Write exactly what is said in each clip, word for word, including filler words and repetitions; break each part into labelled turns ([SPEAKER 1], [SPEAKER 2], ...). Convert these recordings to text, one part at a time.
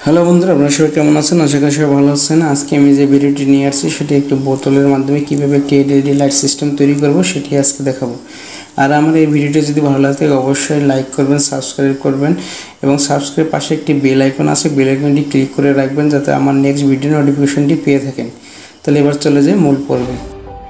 [SPEAKER 1] Hello বন্ধুরা, আপনারা সবাই কেমন আছেন? আশা করি সবাই ভালো আছেন। আজকে আমি যে ভিডিওটি নিয়ে আসছি সেটি একটি বোতলের মাধ্যমে কীভাবে একটি এলইডি লাইট সিস্টেম তৈরি করব সেটি আজকে দেখাবো। আর আমার এই ভিডিওটি যদি ভালো লাগে থাকে অবশ্যই লাইক করবেন, সাবস্ক্রাইব করবেন এবং সাবস্ক্রাইব পাশে একটি বেল আইকন আছে, বেল আইকনটি ক্লিক করে রাখবেন যাতে আমার নেক্সট ভিডিও নোটিফিকেশনটি পেয়ে থাকেন। তাহলে এবার চলে যাই মূল পর্বে।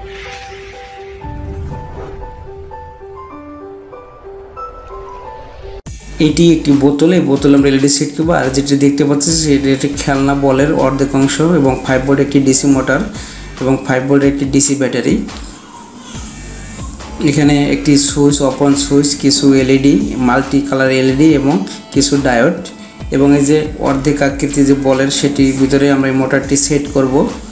[SPEAKER 1] এটি একটি বোতল, এই বোতলে আমরা এলইডি সেট করবো। আর যেটি দেখতে পাচ্ছি সেটি একটি খেলনা বলের অর্ধেক অংশ এবং ফাইভ ভোল্ট একটি ডিসি মোটর এবং ফাইভ ভোল্ট একটি ডিসি ব্যাটারি। এখানে একটি সুইচ, ওপেন সুইচ, কিছু এলইডি, মাল্টি কালার এলইডি এবং কিছু ডায়োড এবং এই যে অর্ধেক আকৃতি যে বলের সেটির ভিতরে আমরা এই মোটরটি সেট করব।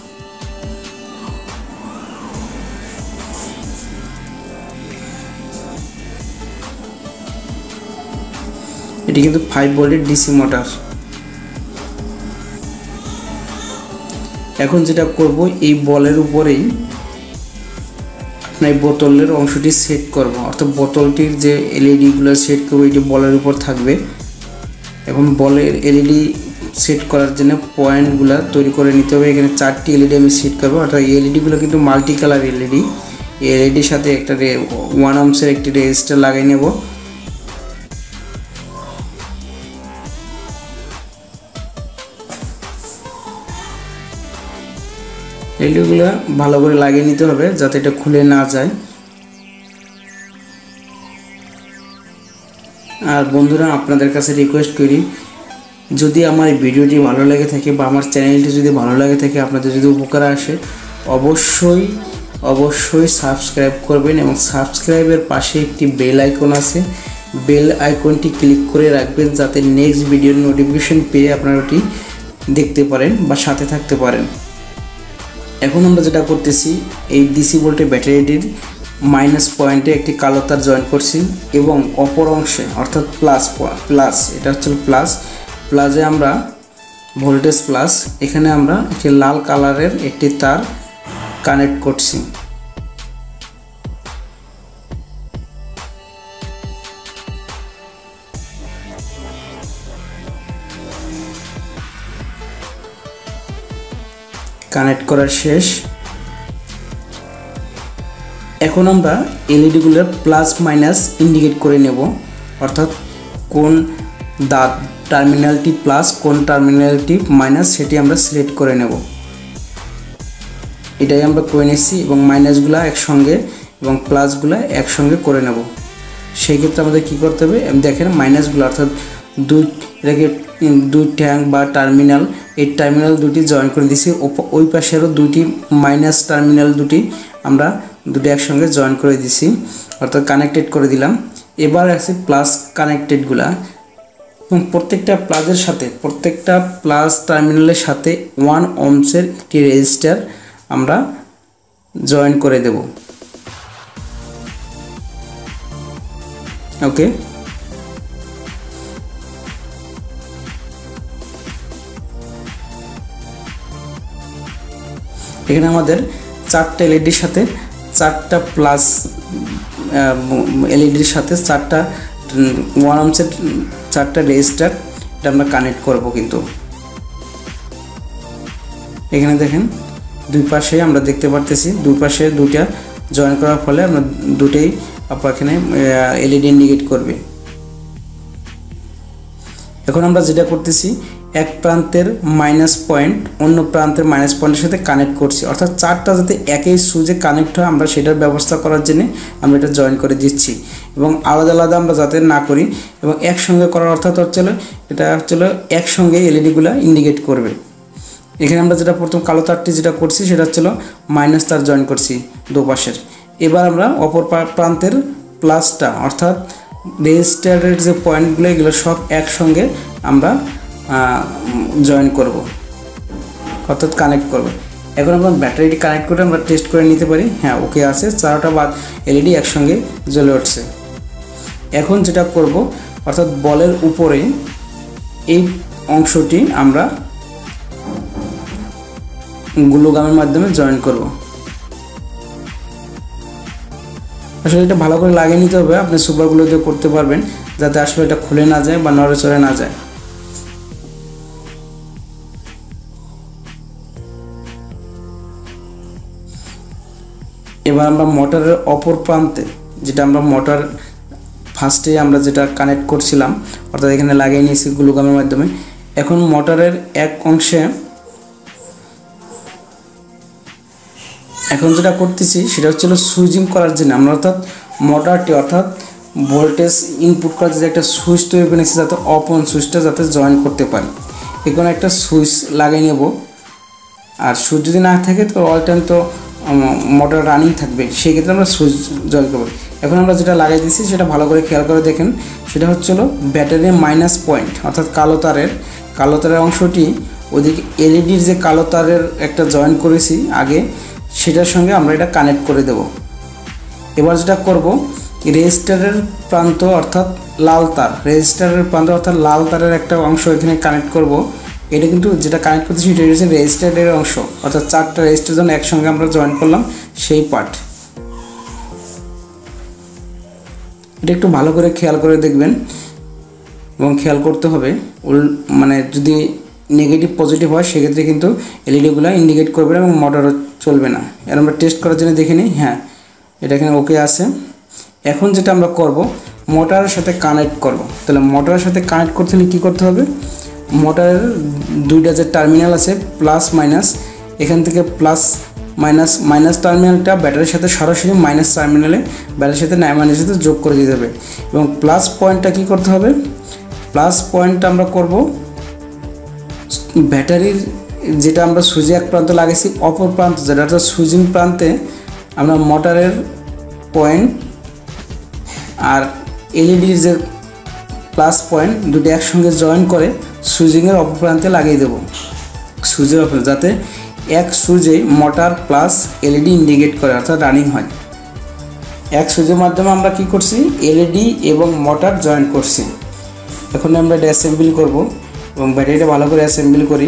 [SPEAKER 1] এটি কিন্তু ফাইভ ভোল্টের ডিসি মোটর। এখন যেটা করব, এই বলের উপরেই আপনার এই বোতলের অংশটি সেট করব, অর্থাৎ বোতলটির যে এলইডিগুলো সেট করবো এটি বলের উপর থাকবে। এখন বলের এলইডি সেট করার জন্য পয়েন্টগুলো তৈরি করে নিতে হবে। এখানে চারটি এলইডি আমি সেট করবো, অর্থাৎ এই এলইডিগুলো কিন্তু মাল্টি কালার এলইডি। এই এলইডির সাথে একটা ওয়ান ওহমসের একটি রেজিস্টার লাগিয়ে নেব। এলইডিগুলো ভালো করে লাগিয়ে নিতে হবে যাতে এটা খুলে না যায়। আর বন্ধুরা, আপনাদের কাছে রিকোয়েস্ট করি, যদি আমার এই ভিডিওটি ভালো লাগে থাকে বা আমার চ্যানেলটি যদি ভালো লাগে থাকে, আপনাদের যদি উপকার আসে, অবশ্যই অবশ্যই সাবস্ক্রাইব করবেন এবং সাবস্ক্রাইবের পাশে একটি বেল আইকন আছে, বেল আইকনটি ক্লিক করে রাখবেন যাতে নেক্সট ভিডিওর নোটিফিকেশন পেয়ে আপনারা ওটি দেখতে পারেন বা সাথে থাকতে পারেন। এখন আমরা যেটা করতেছি, এই ডিসি ভোল্টের ব্যাটারিটির মাইনাস পয়েন্টে একটি কালো তার জয়েন করছি এবং অপর অংশে অর্থাৎ প্লাস প্লাস এটা হচ্ছে প্লাস প্লাসে আমরা ভোল্টেজ প্লাস, এখানে আমরা একটি লাল কালারের একটি তার কানেক্ট করছি। কানেক্ট করা শেষ। এখন আমরা এলইডিগুলোর প্লাস মাইনাস ইন্ডিকেট করে নেব, অর্থাৎ কোন দাঁত টার্মিনালটি প্লাস কোন টার্মিনালটি মাইনাস সেটি আমরা সিলেক্ট করে নেব। এটাই আমরা করে নিচ্ছি এবং মাইনাসগুলো একসঙ্গে এবং প্লাসগুলো একসঙ্গে করে নেব। সেই ক্ষেত্রে আমাদের কী করতে হবে, দেখেন মাইনাসগুলো অর্থাৎ দুই এটাকে দুই ট্যাঙ্ক বা টার্মিনাল, এই টার্মিনাল দুটি জয়েন করে দিছি। ওই পাশেরও দুটি মাইনাস টার্মিনাল দুটি আমরা দুটি একসঙ্গে জয়েন করে দিছি, অর্থাৎ কানেক্টেড করে দিলাম। এবার আছে প্লাস কানেক্টেডগুলা এবং প্রত্যেকটা প্লাসের সাথে প্রত্যেকটা প্লাস টার্মিনালের সাথে ওয়ান ওহমসের একটি রেজিস্টার আমরা জয়েন করে দেব। ওকে, এখানে আমাদের চারটা এলইডির সাথে চারটা প্লাস এলইডির সাথে চারটা ওয়ান ওহমসের চারটা রেজিস্টার এটা আমরা কানেক্ট করব। কিন্তু এখানে দেখেন দুই পাশে আমরা দেখতে পারতেছি, দুই পাশে দুটা জয়েন করার ফলে আমরা দুটেই আপনার এখানে এলইডি ইন্ডিকেট করবে। এখন আমরা যেটা করতেছি, এক প্রান্তের মাইনাস পয়েন্ট অন্য প্রান্তের মাইনাস পয়েন্টের সাথে কানেক্ট করছি, অর্থাৎ চারটা যাতে একই সুইচে কানেক্ট হয় আমরা সেটার ব্যবস্থা করার জন্য আমরা এটা জয়েন করে দিচ্ছি এবং আলাদা আলাদা আমরা যাতে না করি এবং একসঙ্গে করার অর্থাৎ হচ্ছিল এটা হচ্ছিল একসঙ্গে এলইডিগুলো ইন্ডিকেট করবে। এখানে আমরা যেটা প্রথম কালো তারটি যেটা করছি সেটা হচ্ছিল মাইনাস তার জয়েন করছি দুপাশের। এবার আমরা অপর প্রান্তের প্লাসটা অর্থাৎ রেজিস্টারের যে পয়েন্টগুলো এগুলো সব একসঙ্গে আমরা জয়েন করব, অর্থাৎ কানেক্ট করব। এখন আমরা ব্যাটারিটি কানেক্ট করে আমরা টেস্ট করে নিতে পারি, হ্যাঁ ওকে আছে, চারটা বাদ এলইডি একসঙ্গে জ্বলে উঠছে। এখন যেটা করব, অর্থাৎ বলের উপরে এই অংশটি আমরা গ্লু গামের মাধ্যমে জয়েন করব। আসলে এটা ভালো করে লাগিয়ে নিতে হবে, আপনি সুপারগুলো দিয়ে করতে পারবেন যাতে আসলে এটা খুলে না যায় বা নড়ে চড়ে না যায়। এবার আমরা মোটরের অপর প্রান্তে যেটা আমরা মোটর ফার্স্টে আমরা যেটা কানেক্ট করছিলাম অর্থাৎ এখানে লাগিয়ে নিয়েছি গ্লুগামের মাধ্যমে। এখন মোটরের এক অংশে এখন যেটা করতেছি সেটা হচ্ছিল সুইচিং করার জন্য আমরা অর্থাৎ মোটরটি অর্থাৎ ভোল্টেজ ইনপুট করার যে একটা সুইচ তৈরি করে নিচ্ছি যাতে অফ অন সুইচটা যাতে জয়েন করতে পারি। এখানে একটা সুইচ লাগিয়ে নেব, আর সুইচ যদি না থাকে তো অল টাইম তো মোটর রানিং থাকবে, সেই ক্ষেত্রে আমরা সুইচ জয়েন করব। এখন আমরা যেটা লাগাই দিচ্ছি সেটা ভালো করে খেয়াল করে দেখেন, সেটা হচ্ছিল ব্যাটারির মাইনাস পয়েন্ট অর্থাৎ কালো তারের কালো তারের অংশটি ওদিকে এলইডির যে কালো তারের একটা জয়েন করেছি আগে সেটার সঙ্গে আমরা এটা কানেক্ট করে দেব। এবার যেটা করব রেজিস্টারের প্রান্ত অর্থাৎ লাল তার রেজিস্টারের প্রান্ত অর্থাৎ লাল তারের একটা অংশ এখানে কানেক্ট করব। এটা কিন্তু যেটা কানেক্ট করতেছি এটা হচ্ছে রেজিস্টারের অংশ অর্থাৎ চারটা রেজিস্টার যখন একসঙ্গে আমরা জয়েন করলাম সেই পার্ট। এটা একটু ভালো করে খেয়াল করে দেখবেন এবং খেয়াল করতে হবে মানে যদি নেগেটিভ পজিটিভ হয় সেক্ষেত্রে কিন্তু এলইডিগুলো ইন্ডিকেট করবে না এবং মোটরও চলবে না। এর আমরা টেস্ট করার জন্য দেখে নিই, হ্যাঁ এটা এখানে ওকে আছে। এখন যেটা আমরা করব মোটরের সাথে কানেক্ট করব। তাহলে মোটরের সাথে কানেক্ট করতে হলে কী করতে হবে, মোটরের দুইটা যে টার্মিনাল আছে প্লাস মাইনাস, এখান থেকে প্লাস মাইনাস মাইনাস টার্মিনালটা ব্যাটারির সাথে সরাসরি মাইনাস টার্মিনালে ব্যাটারির সাথে মাইনাসের সাথে যোগ করে দিতে হবে। এবং প্লাস পয়েন্টটা কী করতে হবে, প্লাস পয়েন্টটা আমরা করব ব্যাটারির যেটা আমরা সুইচে এক প্রান্ত লাগাইছি অপর প্রান্ত যেটা হচ্ছে সুইচিং প্রান্তে আমরা মোটরের পয়েন্ট আর এলইডির যে প্লাস পয়েন্ট দুটো একসঙ্গে জয়েন করে সুইচিংয়ের অপর প্রান্তে লাগিয়ে দেবো সুইচের অপর, যাতে এক সুইচে মোটর প্লাস এলইডি ইন্ডিকেট করে অর্থাৎ রানিং হয়। এক সুইচের মাধ্যমে আমরা কি করছি এলইডি এবং মোটর জয়েন করছি। এখন আমরা এটা অ্যাসেম্বল করব এবং ব্যাটারিটা ভালো করে অ্যাসেম্বল করি।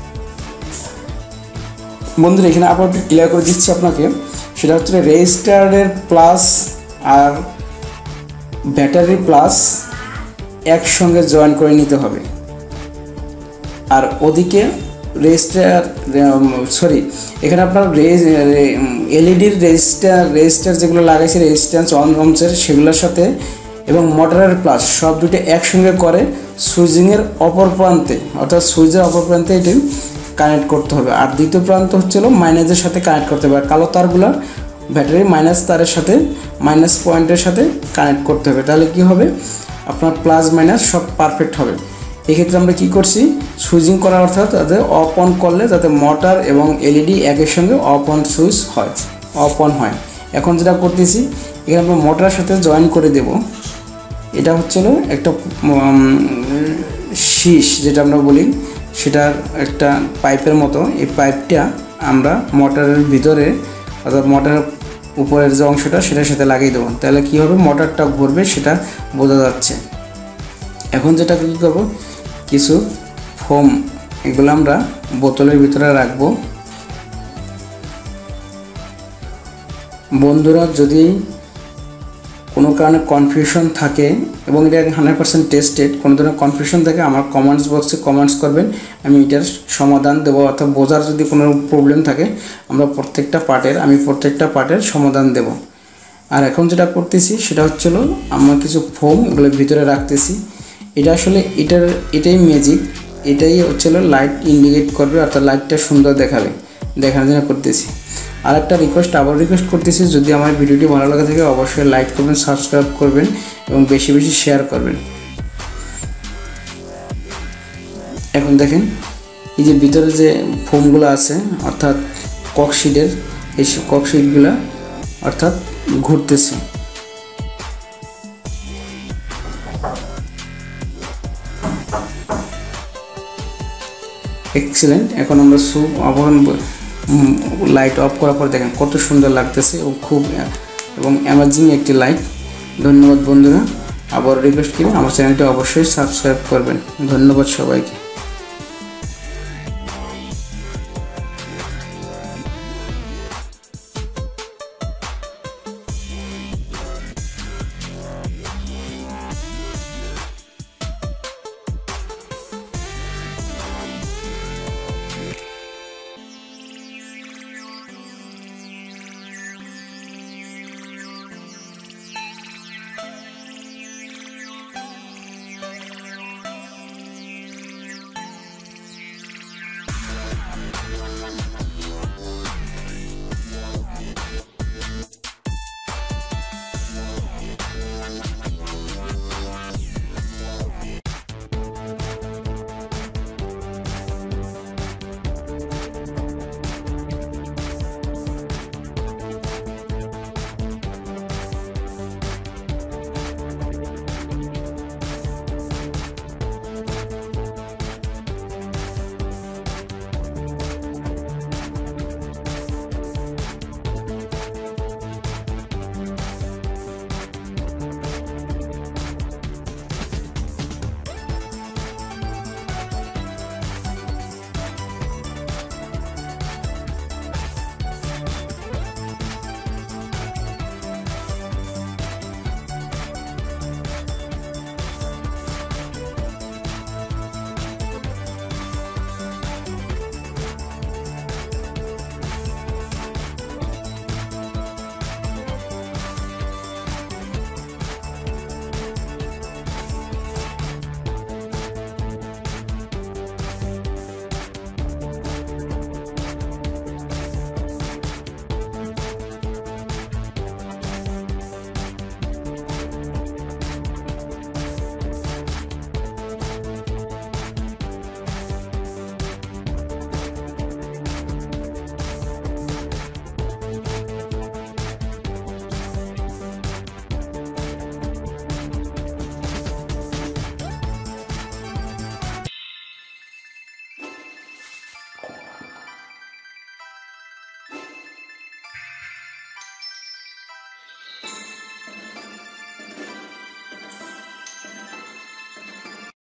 [SPEAKER 1] বন্ধুরা এখানে আবার একটু ক্লিয়ার করে দিচ্ছি আপনাকে, সেটা হচ্ছে রেজিস্টারের প্লাস আর ব্যাটারি প্লাস একসঙ্গে জয়েন করে নিতে হবে। আর ওদিকে রেজিস্টার সরি এখানে আপনার এলইডির রেজিস্টার রেজিস্টার যেগুলো লাগাইছে রেজিস্ট্যান্স অন অংশের সেগুলোর সাথে এবং মোটরের প্লাস সব দুটো একসঙ্গে করে সুইচিংয়ের অপর প্রান্তে অর্থাৎ সুইচের অপর প্রান্তে এটি কানেক্ট করতে হবে। আর দ্বিতীয় প্রান্ত হচ্ছিল মাইনাসের সাথে কানেক্ট করতে হবে। আর কালো তারগুলো ব্যাটারি মাইনাস তারের সাথে মাইনাস পয়েন্টের সাথে কানেক্ট করতে হবে। তাহলে কি হবে আপনার প্লাস মাইনাস সব পারফেক্ট হবে। এক্ষেত্রে আমরা কি করছি সুইচিং করা অর্থাৎ যাতে অফ অন করলে যাতে মোটর এবং এলইডি একের সঙ্গে অফ অন সুইচ হয় অফ অন হয়। এখন যেটা করতেছি এখানে আমরা মোটরের সাথে জয়েন করে দেব। এটা হচ্ছিল একটা শীষ যেটা আমরা বলি সেটার একটা পাইপের মতো, এই পাইপটা আমরা মোটরের ভিতরে অর্থাৎ মোটরের উপরের যে অংশটা সেটার সাথে লাগিয়ে দেবো। তাহলে কী হবে মোটরটা ঘুরবে সেটা বোঝা যাচ্ছে। এখন যেটা কী করব কিছু ফোম এগুলো আমরা বোতলের ভিতরে রাখবো। বন্ধুরা যদি কোনো কারণে কনফিউশন থাকে এবং এটা হান্ড্রেড পার্সেন্ট টেস্টেড, কোনো ধরনের কনফিউশন থাকে আমার কমেন্টস বক্সে কমেন্টস করবেন, আমি এটার সমাধান দেবো। অর্থাৎ বোঝার যদি কোনো প্রবলেম থাকে আমরা প্রত্যেকটা পার্টের আমি প্রত্যেকটা পার্টের সমাধান দেব। আর এখন যেটা করতেছি সেটা হচ্ছিলো আমরা কিছু ফোম এগুলো ভিতরে রাখতেছি। এটা আসলে এটার এটাই ম্যাজিক, এটাই হচ্ছিলো লাইট ইন্ডিকেট করবে অর্থাৎ লাইটটা সুন্দর দেখাবে, দেখানোর জন্য করতেছি। আর একটা রিকোয়েস্ট আবার রিকোয়েস্ট করতেছি, যদি আমার ভিডিওটি ভালো লাগে থাকে অবশ্যই লাইক করবেন, সাবস্ক্রাইব করবেন এবং বেশি বেশি শেয়ার করবেন। এখন দেখেন এই যে ভিতরে যে ফোমগুলো আছে অর্থাৎ ককশিটের, এই ককশিটগুলো অর্থাৎ ঘুরতেছে। এক্সিলেন্ট। এখন আমরা সুপ আবরণ লাইট অফ করার পর দেখেন কত সুন্দর লাগতেছে ও খুব এবং অ্যামাজিং একটি লাইট। ধন্যবাদ বন্ধুরা, আবার রিকোয়েস্ট করি আমার চ্যানেলটি অবশ্যই সাবস্ক্রাইব করবেন। ধন্যবাদ সবাইকে।